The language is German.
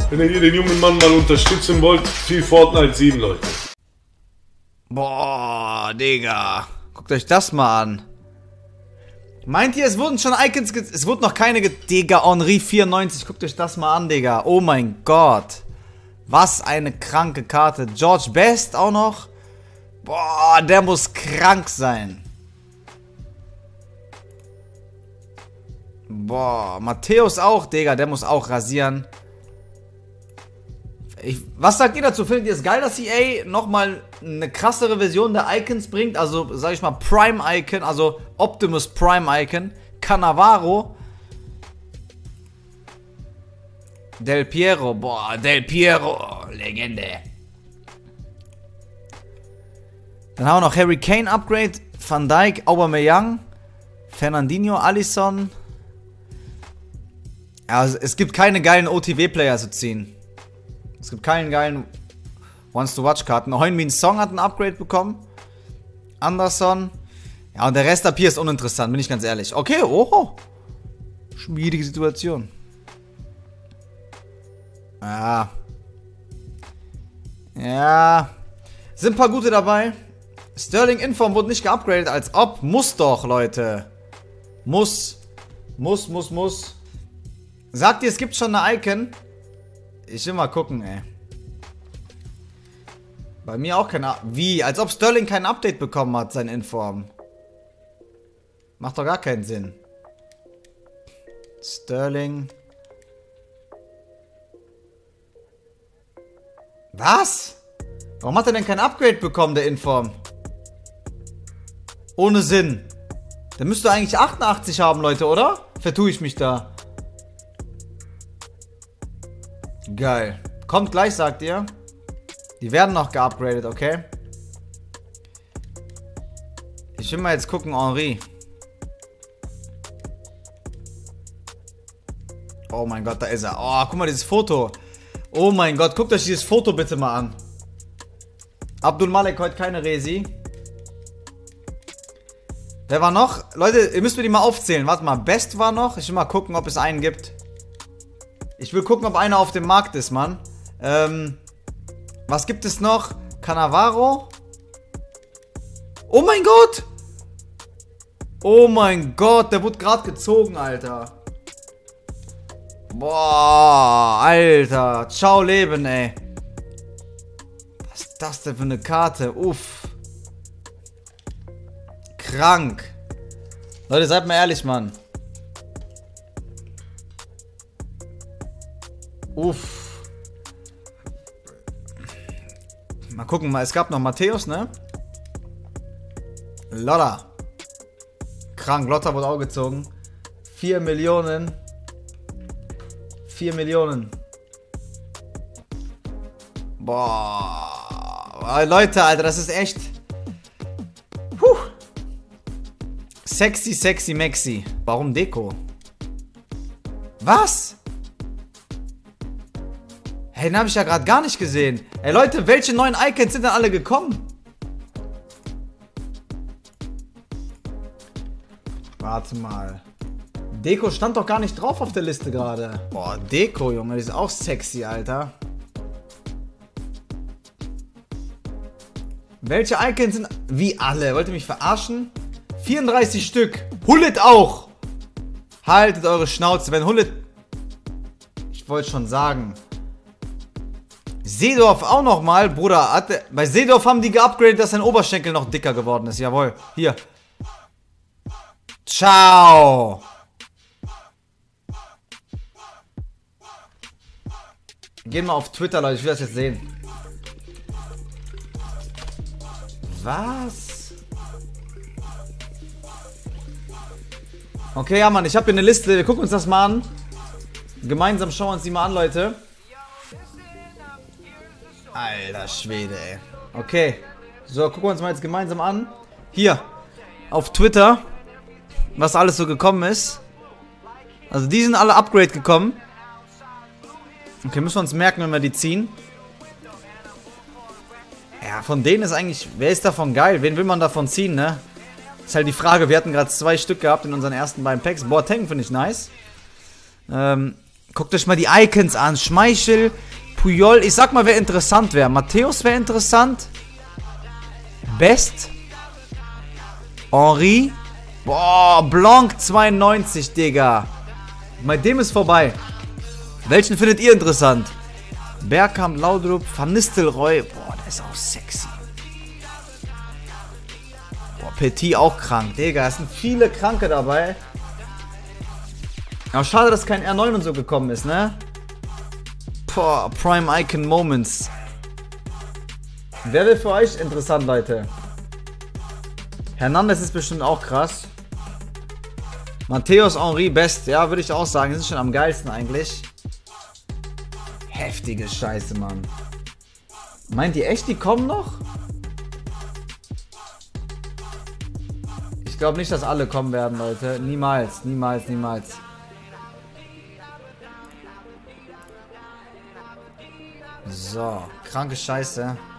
Wenn ihr den jungen Mann mal unterstützen wollt, viel Fortnite 7, Leute. Boah, Digga. Guckt euch das mal an. Meint ihr, es wurden schon Icons es wurde noch keine Digga, Henri 94. Guckt euch das mal an, Digga. Oh mein Gott. Was eine kranke Karte. George Best auch noch. Boah, der muss krank sein. Boah, Matthäus auch, Digga. Der muss auch rasieren. Was sagt ihr dazu? Findet ihr es geil, dass EA nochmal eine krassere Version der Icons bringt? Also, sag ich mal, Prime Icon, also Optimus Prime Icon, Cannavaro, Del Piero, boah, Del Piero, Legende. Dann haben wir noch Harry Kane Upgrade, Van Dijk, Aubameyang, Fernandinho, Alisson. Ja, also es gibt keine geilen OTW-Player zu ziehen. Es gibt keinen geilen Wants-to-Watch-Karten. Heung-Min Song hat ein Upgrade bekommen. Anderson. Ja, und der Rest ab hier ist uninteressant, bin ich ganz ehrlich. Okay, oho. Schwierige Situation. Ja. Ja. Sind ein paar gute dabei. Sterling Inform wurde nicht geupgradet, als ob. Muss doch, Leute. Muss. Sagt ihr, es gibt schon eine Icon? Ich will mal gucken, ey. Bei mir auch kein Wie? Als ob Sterling kein Update bekommen hat, sein Inform. Macht doch gar keinen Sinn. Sterling. Was? Warum hat er denn kein Upgrade bekommen, der Inform? Ohne Sinn. Der müsste eigentlich 88 haben, Leute, oder? Vertue ich mich da. Geil. Kommt gleich, sagt ihr. Die werden noch geupgradet, okay? Ich will mal jetzt gucken, Henri. Oh mein Gott, da ist er. Oh, guck mal, dieses Foto. Oh mein Gott, guckt euch dieses Foto bitte mal an. Abdul Malek heute keine Resi. Wer war noch? Leute, ihr müsst mir die mal aufzählen. Warte mal, Best war noch. Ich will mal gucken, ob es einen gibt. Ich will gucken, ob einer auf dem Markt ist, Mann. Was gibt es noch? Cannavaro. Oh mein Gott! Oh mein Gott, der wurde gerade gezogen, Alter. Boah, Alter. Ciao, Leben, ey. Was ist das denn für eine Karte? Uff. Krank. Leute, seid mal ehrlich, Mann. Uff. Mal gucken, es gab noch Matthäus, ne? Lotta. Krank, Lotta wurde auch gezogen. 4 Millionen. 4 Millionen. Boah. Leute, Alter, das ist echt. Puh. Sexy Maxi. Warum Deko? Was? Hey, den habe ich ja gerade gar nicht gesehen. Ey, Leute, welche neuen Icons sind denn alle gekommen? Warte mal. Deko stand doch gar nicht drauf auf der Liste gerade. Boah, Deko, Junge, die ist auch sexy, Alter. Welche Icons sind... Wie alle? Wollt ihr mich verarschen? 34 Stück. Hullet auch. Haltet eure Schnauze. Wenn Hullet... Ich wollte schon sagen... Seedorf auch nochmal, Bruder. Bei Seedorf haben die geupgradet, dass sein Oberschenkel noch dicker geworden ist. Jawohl. Hier. Ciao. Gehen wir auf Twitter, Leute. Ich will das jetzt sehen. Was? Okay, ja, Mann. Ich habe hier eine Liste. Wir gucken uns das mal an. Gemeinsam schauen wir uns die mal an, Leute. Alter Schwede, ey. Okay. So, gucken wir uns mal jetzt gemeinsam an. Hier. Auf Twitter. Was alles so gekommen ist. Also die sind alle Upgrade gekommen. Okay, müssen wir uns merken, wenn wir die ziehen. Ja, von denen ist eigentlich... Wer ist davon geil? Wen will man davon ziehen, ne? Ist halt die Frage. Wir hatten gerade 2 Stück gehabt in unseren ersten beiden Packs. Boateng finde ich nice. Guckt euch mal die Icons an. Schmeichel, Puyol. Ich sag mal, wer interessant wäre. Matthäus wäre interessant. Best. Henri. Boah, Blanc 92, Digga. Bei dem ist vorbei. Welchen findet ihr interessant? Bergkamp, Laudrup, Van Nistelrooy. Boah, der ist auch sexy. Boah, Petit auch krank. Digga, es sind viele Kranke dabei. Aber schade, dass kein R9 und so gekommen ist, ne? Boah, Prime Icon Moments. Wer will für euch interessant, Leute? Hernandez ist bestimmt auch krass. Matthäus, Henri, Best. Ja, würde ich auch sagen. Die sind schon am geilsten eigentlich. Heftige Scheiße, Mann. Meint ihr echt, die kommen noch? Ich glaube nicht, dass alle kommen werden, Leute. Niemals, niemals, niemals. So, kranke Scheiße.